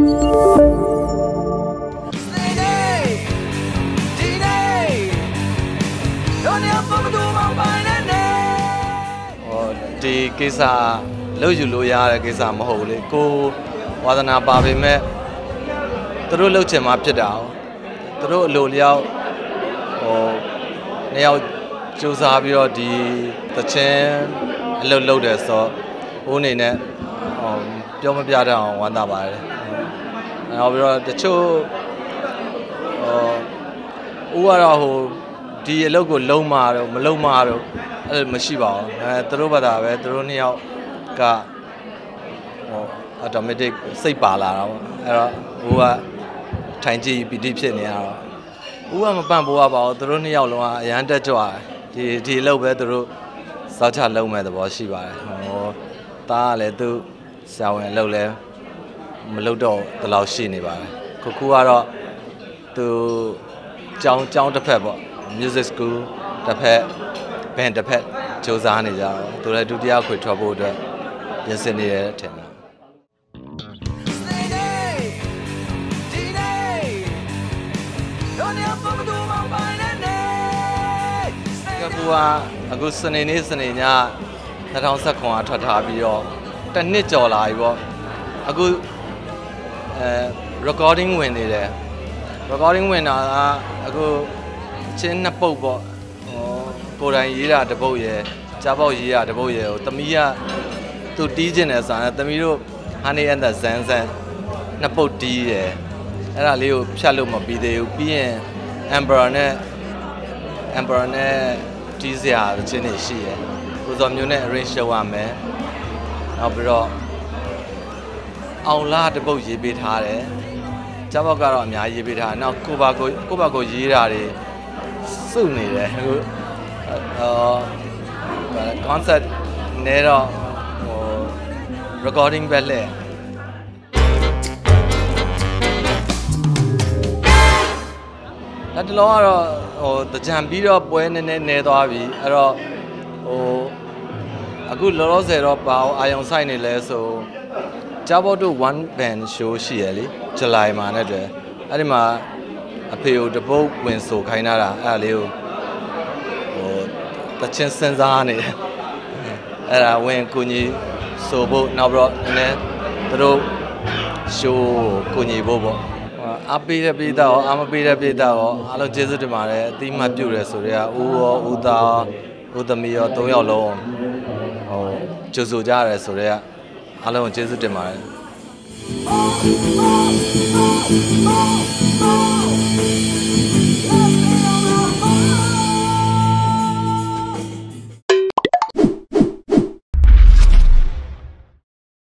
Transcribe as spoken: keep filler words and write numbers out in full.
ဒီကိစ္စလုပ်ယူလို့ရတဲ့ကိစ္စမဟုတ်လေကိုဝါသနာပါပေမဲ့သူတို့လှုပ်ချင်မှဖြစ်တာသူတို့အလိုလျောက်ဟိုနှစ်ယောက်စူးစမ်းပြီးတော့ဒီသချင်းအလုပ်လုပ်တယ်ဆိုဦးအနေနဲ့ဟိုပြောမပြတတ်အောင်ဝမ်းသာပါတယ်နောက်ပြီးတော့တချို့ဟိုဦးကတော့ဟိုဒီအလုပ်ကိုလုံးမတော့မလုံးမတော့အဲ့လိုမရှိပါဘူးအဲသူတို့ဘာသာပဲသူတို့နှစ်ယောက်ကဟို automatic စိတ်ပါလာတာပေါ့အဲ့တော့ဦးကထိုင်ကြည့်ပီတိဖြစ်နေရတော့ဦးကမပန့်ပိုးရပါဘူးသူတို့နှစ်ယောက်လုံးကအရန်တက်ကြွတယ်ဒီဒီအလုပ်ပဲသူတို့စောက်ချလုံးမဲ့သဘောရှိပါတယ်ဟိုတားကလည်းသူဆရာဝန်အလုပ်လဲမလုပ်တော့တလောက်ရှိနေပါတယ်ခုခုကတော့သူကျောင်းကျောင်းတစ်ဖက်ပေါ့ music school တစ်ဖက် band တစ်ဖက်စူးစမ်းနေကြတော့သူလည်းဒုတိယခွေထွက်ဖို့အတွက်ပြင်ဆင်နေတယ်ထင်တယ်ကပူကအခုစနေနေ့စနေည၂၀၁၇ကထွက်ထားပြီးတော့တစ်နှစ်ကျော်လာပြီပေါ့အခုအဲ recording ဝင်နေတယ် recording ဝင်တာကအခုချင်းနှစ်ပုတ်ပေါ့ဟိုကိုယ်တိုင်ရေးတာတစ်ပုတ်ရယ်ကြားပေါက်ရေးတာတစ်ပုတ်ရယ်ဟိုသမီးကသူတီးကျင်တယ်ဆိုရင်သမီးတို့ Honey and the Zan Zan နှစ်ပုတ်တီးတယ်အဲ့ဒါလေးကိုဖြတ်လို့မပြီးသေးဘူးပြီးရင် Emperor နဲ့ Emperor နဲ့တီးစရာချင်းတွေရှိရယ်ကိုစောမျိုးနဲ့ arrange လုပ်ရမယ်နောက်ပြီးတော့အောင်လာတစ်ပုတ်ရေးပေးထားတယ်ကြားပေါက်ကတော့အများရေးပေးထားတယ်နောက်ကိုပါကိုကိုပါကိုရေးတာတွေစုနေတယ်ဟိုအော် concert နဲ့တော့ဟို recording ပဲလဲလက်တလုံးကတော့ဟိုတကြံပြီးတော့ပွဲနည်းနည်းနေသွားပြီအဲ့တော့ဟိုအခုလောလောဆယ်တော့ဘာအာယုံဆိုင်နေလဲဆိုကြားဘော့တို့ one band show ရှိရလေဇူလိုင်မှာနဲ့တည်းအဲ့ဒီမှာအဖေကိုတပုတ်ဝင်ဆိုခိုင်းတာအဲ့ဒါလေးကိုဟိုတချင်းစဉ်းစားနေတယ်အဲ့ဒါဝင်ကိုကြီးဆိုဖို့နောက်ပြီးတော့နည်းနည်းသူတို့ show ကိုကြီးဖို့ပေါ့အားပေးတဲ့ပြည်သားရောအားမပေးတဲ့ပြည်သားရောအားလုံးကျေးဇူးတင်ပါတယ်အတိမတ်ပြုတယ်ဆိုတော့ဦးရောဦးသားဦးသမီးရော၃ယောက်လုံးဟိုကြိုဆိုကြရတယ်ဆိုတော့အားလုံးကျေးဇူးတင်ပါတယ်